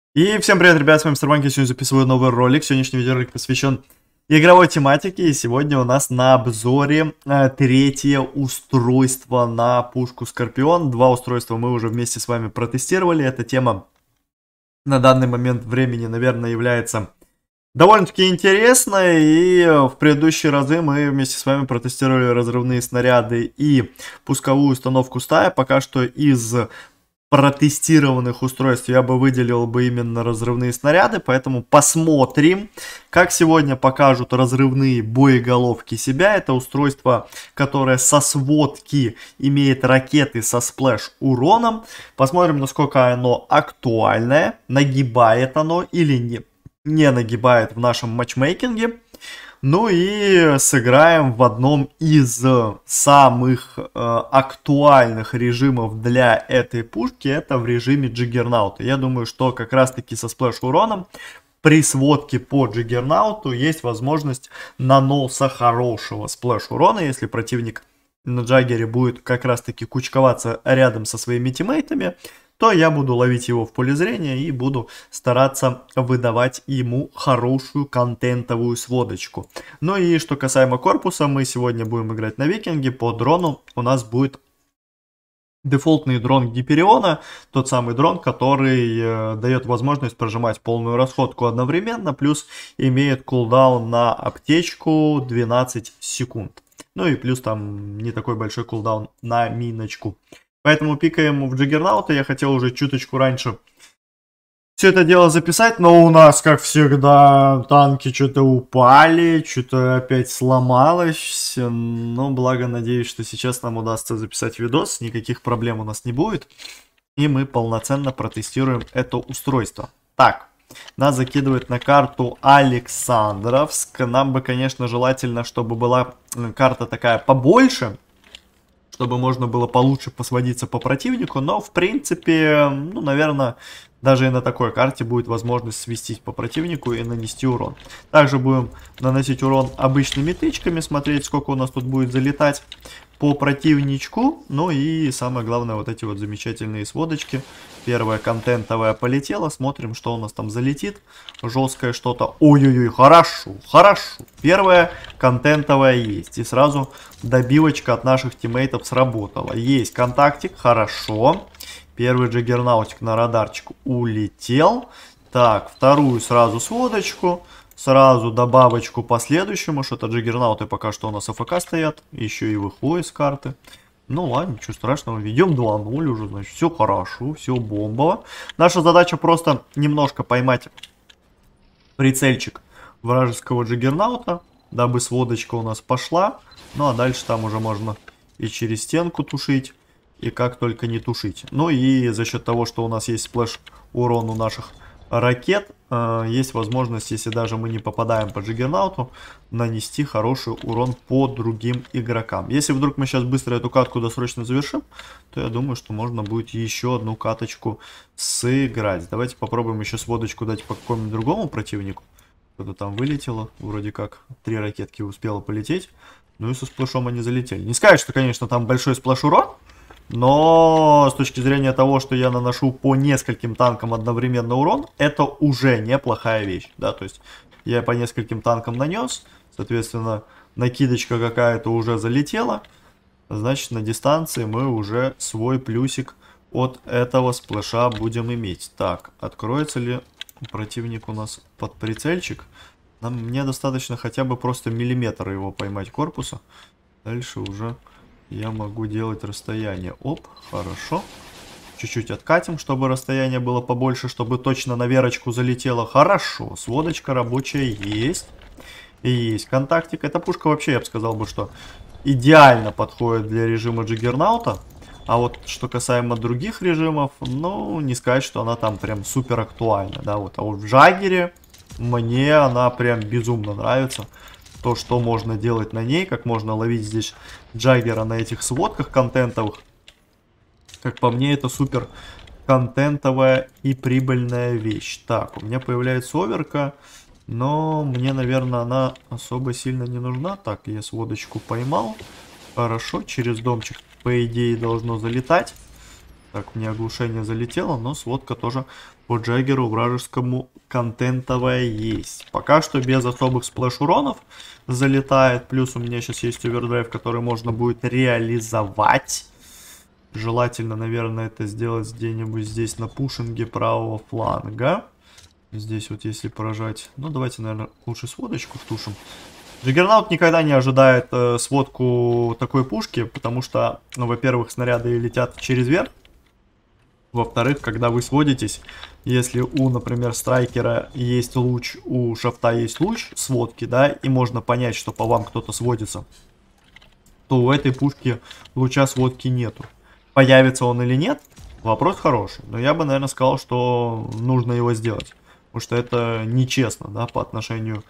И всем привет, ребят, с вами Старбанк, я сегодня записываю новый ролик. Сегодняшний видеоролик посвящен игровой тематике. И сегодня у нас на обзоре третье устройство на пушку Скорпион. Два устройства мы уже вместе с вами протестировали. Эта тема на данный момент времени, наверное, является довольно-таки интересной. И в предыдущие разы мы вместе с вами протестировали разрывные снаряды и пусковую установку стая. Пока что из протестированных устройств я бы выделил бы именно разрывные снаряды, поэтому посмотрим, как сегодня покажут разрывные боеголовки себя. Это устройство, которое со сводки имеет ракеты со сплэш уроном. Посмотрим, насколько оно актуальное, нагибает оно или не нагибает в нашем матчмейкинге. Ну и сыграем в одном из самых актуальных режимов для этой пушки. Это в режиме Джиггернаута. Я думаю, что как раз таки со сплэш уроном при сводке по Джиггернауту есть возможность наноса хорошего сплэш урона, если противник на Джаггере будет как раз таки кучковаться рядом со своими тиммейтами, то я буду ловить его в поле зрения и буду стараться выдавать ему хорошую контентовую сводочку. Ну и что касаемо корпуса, мы сегодня будем играть на Викинге. По дрону у нас будет дефолтный дрон Гипериона, тот самый дрон, который дает возможность прожимать полную расходку одновременно, плюс имеет кулдаун на аптечку 12 секунд. Ну и плюс там не такой большой кулдаун на миночку. Поэтому пикаем в Джиггернаута. Я хотел уже чуточку раньше все это дело записать, но у нас, как всегда, танки что-то упали, что-то опять сломалось. Но благо, надеюсь, что сейчас нам удастся записать видос, никаких проблем у нас не будет. И мы полноценно протестируем это устройство. Так, нас закидывает на карту Александровск. Нам бы, конечно, желательно, чтобы была карта такая побольше, чтобы можно было получше посводиться по противнику, но в принципе, ну, наверное, даже и на такой карте будет возможность свестись по противнику и нанести урон. Также будем наносить урон обычными тычками, смотреть, сколько у нас тут будет залетать по противничку. Ну и самое главное, вот эти вот замечательные сводочки. Первая контентовая полетела, смотрим, что у нас там залетит. Жесткое что-то. Ой-ой-ой, хорошо, хорошо. Первая контентовая есть. И сразу добивочка от наших тиммейтов сработала. Есть контактик, хорошо. Первый Джиггернаутик на радарчик улетел. Так, вторую сразу сводочку. Сразу добавочку по следующему. Что-то Джиггернауты пока что у нас АФК стоят. Еще и выходит с карты. Ну ладно, ничего страшного. Ведем 2-0 уже, значит, все хорошо, все бомбово. Наша задача просто немножко поймать прицельчик вражеского Джиггернаута, дабы сводочка у нас пошла. Ну а дальше там уже можно и через стенку тушить, и как только не тушить. Ну и за счет того, что у нас есть сплэш урон у наших ракет, есть возможность, если даже мы не попадаем по Джиггернауту, нанести хороший урон по другим игрокам. Если вдруг мы сейчас быстро эту катку досрочно завершим, то я думаю, что можно будет еще одну каточку сыграть. Давайте попробуем еще сводочку дать по какому-нибудь другому противнику. Что-то там вылетело, вроде как 3 ракетки успело полететь. Ну и со сплэшом они залетели. Не сказать, что, конечно, там большой сплэш урон, но с точки зрения того, что я наношу по нескольким танкам одновременно урон, это уже неплохая вещь. Да, то есть я по нескольким танкам нанес, соответственно, накидочка какая-то уже залетела. Значит, на дистанции мы уже свой плюсик от этого сплэша будем иметь. Так, откроется ли противник у нас под прицельчик? Мне достаточно хотя бы просто миллиметр его поймать корпуса. Дальше уже я могу делать расстояние. Оп, хорошо. Чуть-чуть откатим, чтобы расстояние было побольше, чтобы точно на верочку залетело. Хорошо, сводочка рабочая есть. И есть контактик. Эта пушка вообще, я бы сказал бы, что идеально подходит для режима Джиггернаута. А вот что касаемо других режимов, ну, не сказать, что она там прям супер актуальна. Да, вот. А вот в Джаггере мне она прям безумно нравится. То, что можно делать на ней, как можно ловить здесь Джаггера на этих сводках контентовых. Как по мне, это супер контентовая и прибыльная вещь. Так, у меня появляется оверка, но мне, наверное, она особо сильно не нужна. Так, я сводочку поймал. Хорошо, через домчик, по идее, должно залетать. Так, мне оглушение залетело, но сводка тоже по Джаггеру вражескому контентовая есть. Пока что без особых сплэш-уронов залетает. Плюс у меня сейчас есть овердрайв, который можно будет реализовать. Желательно, наверное, это сделать где-нибудь здесь на пушинге правого фланга. Здесь вот если поражать... Ну, давайте, наверное, лучше сводочку втушим. Джаггернаут никогда не ожидает сводку такой пушки, потому что, ну, во-первых, снаряды летят через верх. Во-вторых, когда вы сводитесь, если у, например, страйкера есть луч, у шафта есть луч сводки, да, и можно понять, что по вам кто-то сводится, то у этой пушки луча сводки нету. Появится он или нет, вопрос хороший. Но я бы, наверное, сказал, что нужно его сделать. Потому что это нечестно, да, по отношению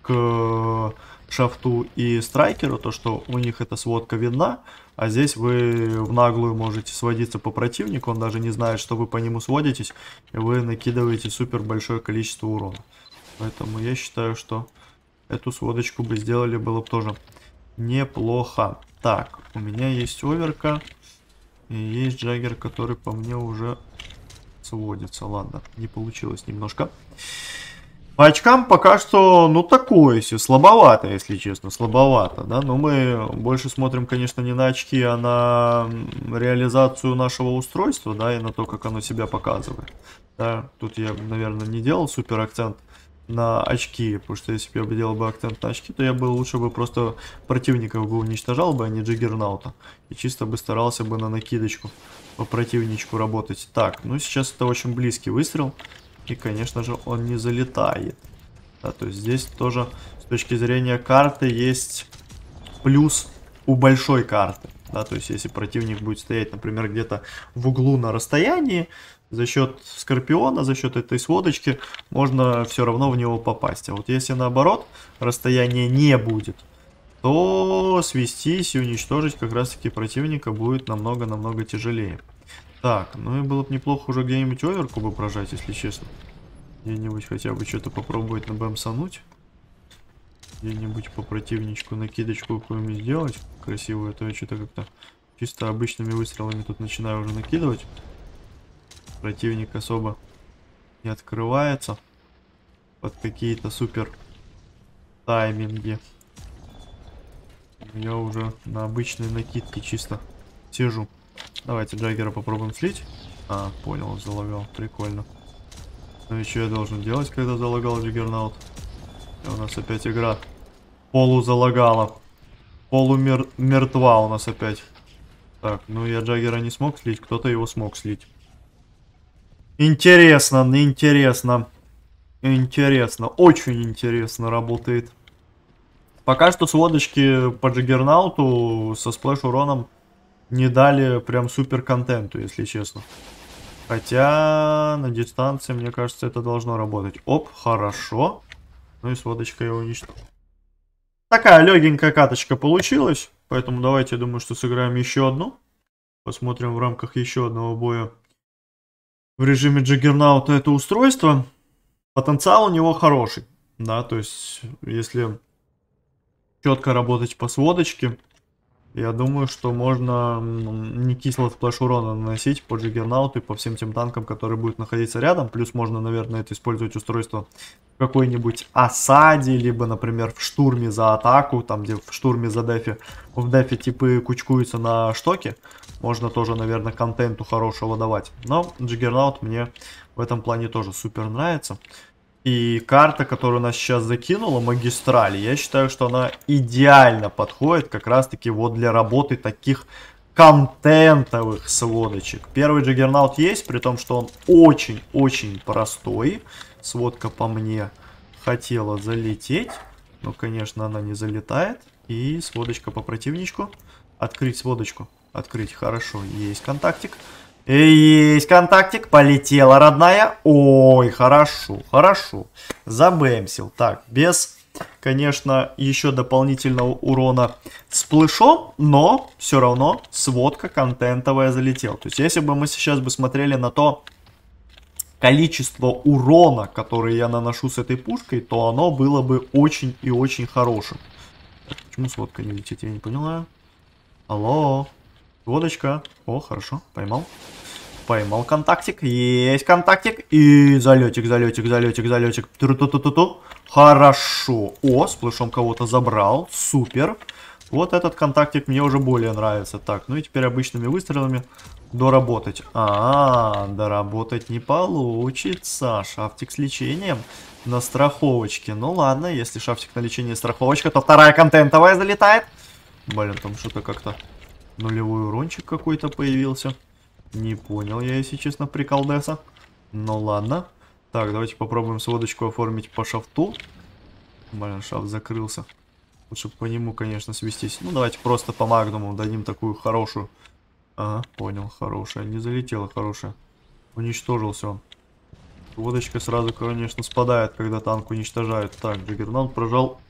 к шафту и страйкеру, то, что у них эта сводка видна, а здесь вы в наглую можете сводиться по противнику, он даже не знает, что вы по нему сводитесь, и вы накидываете супер большое количество урона. Поэтому я считаю, что эту сводочку бы сделали, было бы тоже неплохо. Так, у меня есть оверка, и есть Джаггер, который по мне уже сводится. Ладно, не получилось немножко. По очкам пока что, ну, такое себе, слабовато, если честно, слабовато, да, но мы больше смотрим, конечно, не на очки, а на реализацию нашего устройства, да, и на то, как оно себя показывает, да, тут я, наверное, не делал супер акцент на очки, потому что если бы я делал бы акцент на очки, то я бы лучше бы просто противников бы уничтожал бы, а не Джаггернаута, и чисто бы старался бы на накидочку по противничку работать. Так, ну, сейчас это очень близкий выстрел. И, конечно же, он не залетает. Да, то есть здесь тоже с точки зрения карты есть плюс у большой карты. Да, то есть если противник будет стоять, например, где-то в углу на расстоянии, за счет Скорпиона, за счет этой сводочки, можно все равно в него попасть. А вот если наоборот, расстояния не будет, то свестись и уничтожить как раз-таки противника будет намного-намного тяжелее. Так, ну и было бы неплохо уже где-нибудь оверку бы прожать, если честно. Где-нибудь хотя бы что-то попробовать на бэмсануть. Где-нибудь по противничку накидочку какую-нибудь сделать красивую. А то я что-то как-то чисто обычными выстрелами тут начинаю уже накидывать. Противник особо не открывается под какие-то супер тайминги. Я уже на обычной накидке чисто сижу. Давайте Джаггера попробуем слить. А, понял, залагал. Прикольно. Ну и что я должен делать, когда залагал Джаггернаут? У нас опять игра полузалагала. Полумертва у нас опять. Так, ну я Джаггера не смог слить, кто-то его смог слить. Интересно, интересно. Интересно, очень интересно работает. Пока что сводочки по Джаггернауту со сплэш-уроном не дали прям супер контенту, если честно. Хотя на дистанции, мне кажется, это должно работать. Оп, хорошо. Ну и сводочка его уничтожила. Такая легенькая каточка получилась. Поэтому давайте, я думаю, что сыграем еще одну. Посмотрим в рамках еще одного боя в режиме Джаггернаута это устройство. Потенциал у него хороший. Да, то есть, если четко работать по сводочке, я думаю, что можно не кисло сплэш урона наносить по Джаггернауту и по всем тем танкам, которые будут находиться рядом. Плюс можно, наверное, это использовать устройство в какой-нибудь осаде, либо, например, в штурме за атаку, там, где в штурме за дефе, в дефе типы кучкуются на штоке. Можно тоже, наверное, контенту хорошего давать. Но Джаггернаут мне в этом плане тоже супер нравится. И карта, которую нас сейчас закинула, магистраль, я считаю, что она идеально подходит как раз-таки вот для работы таких контентовых сводочек. Первый Джаггернаут есть, при том, что он очень-очень простой. Сводка по мне хотела залететь, но, конечно, она не залетает. И сводочка по противничку. Открыть сводочку. Открыть, хорошо, есть контактик. Есть контактик, полетела, родная. Ой, хорошо, хорошо. Забэмсил. Так, без, конечно, еще дополнительного урона с плышом, но все равно сводка контентовая залетела. То есть, если бы мы сейчас бы смотрели на то количество урона, который я наношу с этой пушкой, то оно было бы очень и очень хорошим. Так, почему сводка не летит, я не поняла. Алло. Водочка. О, хорошо, поймал. Поймал контактик. Есть контактик. И залетик, залетик, залетик, залетик. Тру-ту-ту-ту-ту. Хорошо. О, с плышом кого-то забрал. Супер. Вот этот контактик мне уже более нравится. Так, ну и теперь обычными выстрелами доработать. Доработать не получится. Шафтик с лечением на страховочке. Ну ладно, если шафтик на лечение и страховочка, то вторая контентовая залетает. Блин, там что-то как-то нулевой урончик какой-то появился. Не понял я, если честно, приколдеса. Ну ладно. Так, давайте попробуем сводочку оформить по шафту. Блин, шафт закрылся. Лучше по нему, конечно, свестись. Ну, давайте просто по магнуму дадим такую хорошую. Ага, понял, хорошая. Не залетела, хорошая. Уничтожился он. Водочка сразу, конечно, спадает, когда танк уничтожают. Так, Джаггернаут прожал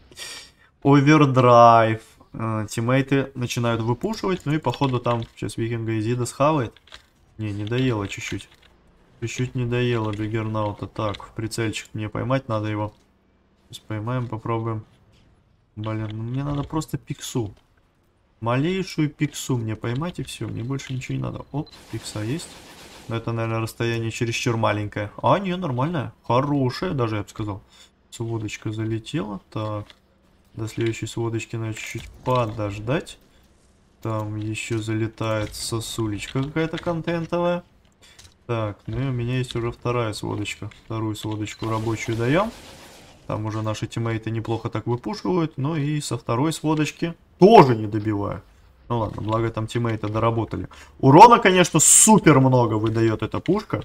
овердрайв. Тиммейты начинают выпушивать. Ну и, походу, там сейчас Викинга Изида схавает. Не доело чуть-чуть. Чуть-чуть не доело Джаггернаута. Так, в прицельчик мне поймать надо его. Сейчас поймаем, попробуем. Блин, ну мне надо просто пиксу. Малейшую пиксу мне поймать и все. Мне больше ничего не надо. Оп, пикса есть. Но это, наверное, расстояние чересчур маленькое. А, не, нормальное. Хорошее даже, я бы сказал. Сводочка залетела. Так. До следующей сводочки надо чуть-чуть подождать. Там еще залетает сосулечка какая-то контентовая. Так, ну и у меня есть уже вторая сводочка. Вторую сводочку рабочую даем. Там уже наши тиммейты неплохо так выпушивают. Ну и со второй сводочки тоже не добиваю. Ну ладно, благо там тиммейты доработали. Урона, конечно, супер много выдает эта пушка.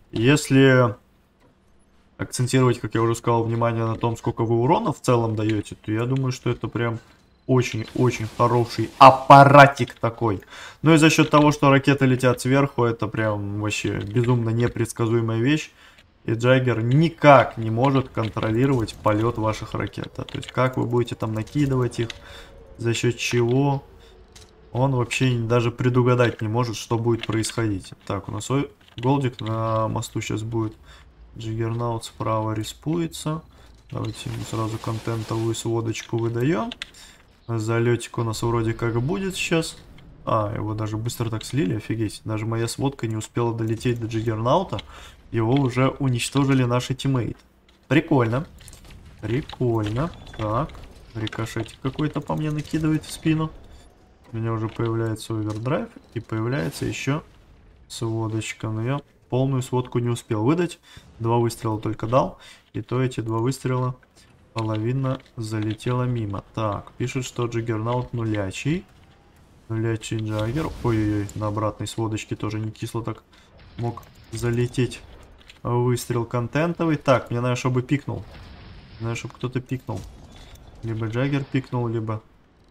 Если акцентировать, как я уже сказал, внимание на том, сколько вы урона в целом даете, то я думаю, что это прям очень-очень хороший аппаратик такой. Ну и за счет того, что ракеты летят сверху, это прям вообще безумно непредсказуемая вещь. И Джаггер никак не может контролировать полет ваших ракет. То есть как вы будете там накидывать их, за счет чего, он вообще даже предугадать не может, что будет происходить. Так, у нас голдик на мосту сейчас будет. Джаггернаут справа респуется. Давайте ему сразу контентовую сводочку выдаем. Залетик у нас вроде как будет сейчас. Его даже быстро так слили, офигеть. Даже моя сводка не успела долететь до Джаггернаута. Его уже уничтожили наши тиммейты. Прикольно. Прикольно. Так, рикошетик какой-то по мне накидывает в спину. У меня уже появляется овердрайв. И появляется еще сводочка. Но я полную сводку не успел выдать. 2 выстрела только дал. И то эти 2 выстрела половина залетела мимо. Так, пишет, что Джаггернаут нулячий. Нулячий Джаггер. Ой-ой-ой, на обратной сводочке тоже не кисло так мог залететь. Выстрел контентовый. Так, мне надо, чтобы пикнул. Надо, чтобы кто-то пикнул. Либо Джаггер пикнул, либо...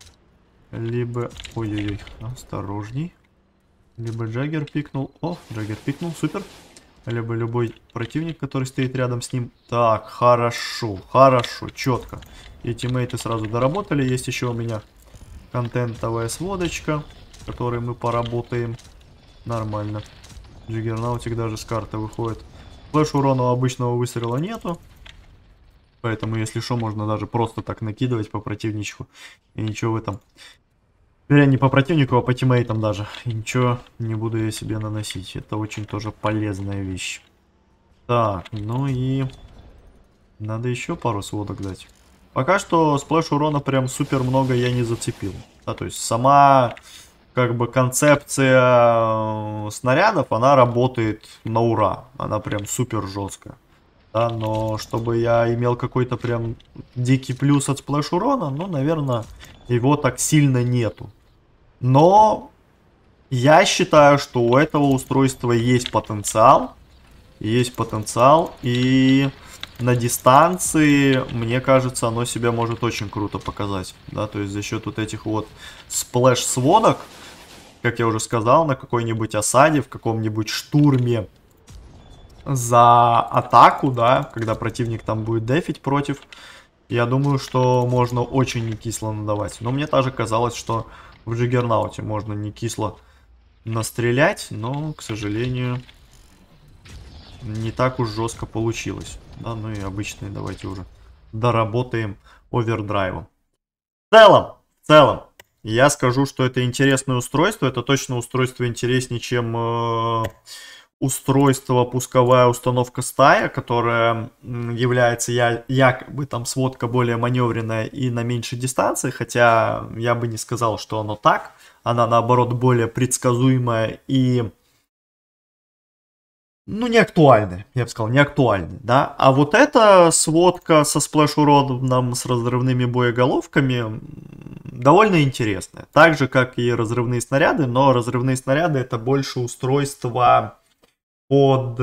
Ой-ой-ой, осторожней. Либо Джаггер пикнул. О, Джаггер пикнул, супер. Либо любой противник, который стоит рядом с ним. Так, хорошо, хорошо, четко. И тиммейты сразу доработали. Есть еще у меня контентовая сводочка, которой мы поработаем. Нормально. Джаггернаутик даже с карты выходит. Флэш урона у обычного выстрела нету. Поэтому, если что, можно даже просто так накидывать по противничку. И ничего в этом... Вернее, не по противнику, а по тиммейтам даже. И ничего не буду я себе наносить. Это очень тоже полезная вещь. Так, ну и... Надо еще пару сводок дать. Пока что сплэш урона прям супер много я не зацепил. Да, то есть сама... Как бы концепция снарядов, она работает на ура. Она прям супер жесткая. Да, но чтобы я имел какой-то прям дикий плюс от сплэш урона, ну, наверное, его так сильно нету. Но я считаю, что у этого устройства есть потенциал. Есть потенциал. И на дистанции, мне кажется, оно себя может очень круто показать. Да, то есть за счет вот этих вот сплэш-сводок, как я уже сказал, на какой-нибудь осаде, в каком-нибудь штурме за атаку, да, когда противник там будет дефить против, я думаю, что можно очень не кисло надавать. Но мне также казалось, что в Джаггернауте можно не кисло настрелять, но, к сожалению, не так уж жестко получилось. Да, ну и обычные давайте уже доработаем овердрайвом. В целом, я скажу, что это интересное устройство. Это точно устройство интереснее, чем устройство, пусковая установка стая, которая является якобы там сводка более маневренная и на меньшей дистанции, хотя я бы не сказал, что оно так. Она наоборот более предсказуемая и, ну, не актуальная, я бы сказал, не актуальная, да. А вот эта сводка со сплэш-уроном с разрывными боеголовками довольно интересная. Так же, как и разрывные снаряды, но разрывные снаряды это больше устройство под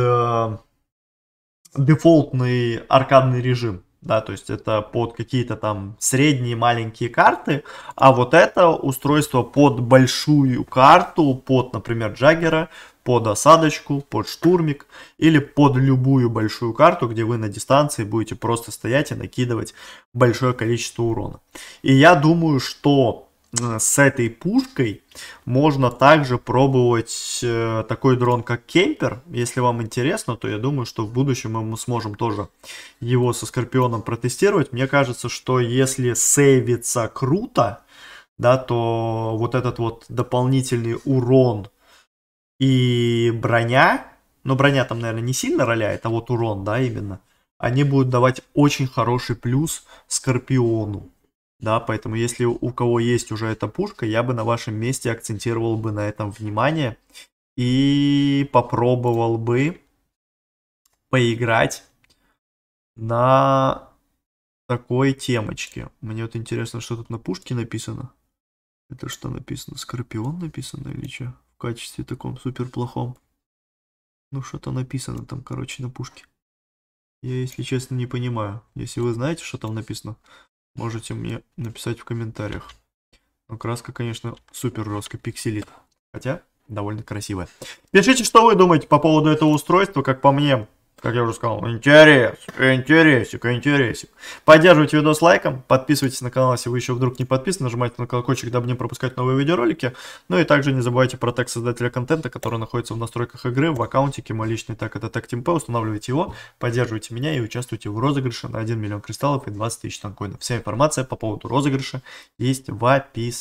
дефолтный аркадный режим, да, то есть это под какие-то там средние маленькие карты, а вот это устройство под большую карту, под, например, Джаггера, под осадочку, под штурмик или под любую большую карту, где вы на дистанции будете просто стоять и накидывать большое количество урона. И я думаю, что с этой пушкой можно также пробовать такой дрон, как Кемпер. Если вам интересно, то я думаю, что в будущем мы сможем тоже его со Скорпионом протестировать. Мне кажется, что если сейвится круто, да, то вот этот вот дополнительный урон и броня, но броня там, наверное, не сильно роляет, а вот урон, да, именно, они будут давать очень хороший плюс Скорпиону. Да, поэтому если у кого есть уже эта пушка, я бы на вашем месте акцентировал бы на этом внимание и попробовал бы поиграть на такой темочке. Мне вот интересно, что тут на пушке написано. Это что написано? Скорпион написано или что? В качестве таком супер плохом. Ну что-то написано там, короче, на пушке. Я, если честно, не понимаю. Если вы знаете, что там написано, можете мне написать в комментариях. Но краска, конечно, супер жестко пикселит. Хотя, довольно красивая. Пишите, что вы думаете по поводу этого устройства. Как по мне, как я уже сказал, интересик. Поддерживайте видос лайком. Подписывайтесь на канал, если вы еще вдруг не подписаны. Нажимайте на колокольчик, дабы не пропускать новые видеоролики. Ну и также не забывайте про тег создателя контента, который находится в настройках игры, в аккаунтике. Мой личный тег это тег TeamP. Устанавливайте его, поддерживайте меня и участвуйте в розыгрыше на 1 миллион кристаллов и 20 тысяч танкоинов. Вся информация по поводу розыгрыша есть в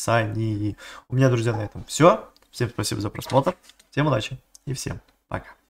описании. У меня, друзья, на этом все. Всем спасибо за просмотр. Всем удачи и всем пока.